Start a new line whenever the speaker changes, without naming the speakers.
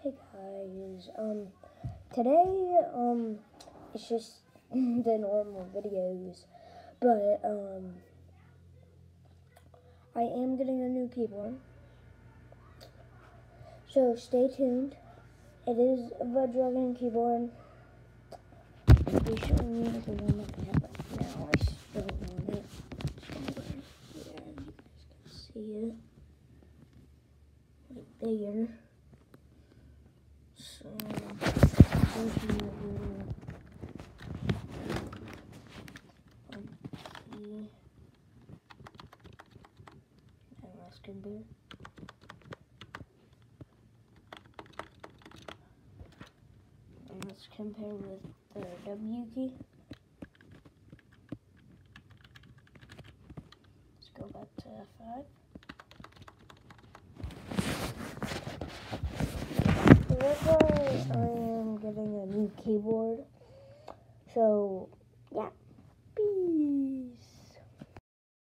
Hey guys, today, it's just the normal videos, but, I am getting a new keyboard, so stay tuned. It is a Dragon keyboard. I'll be showing you the one that I have right now. I still want it somewhere here. You guys can see it right there. So, let's compare with the W key. Let's go back to F5. So that's why I am getting a new keyboard. So, yeah.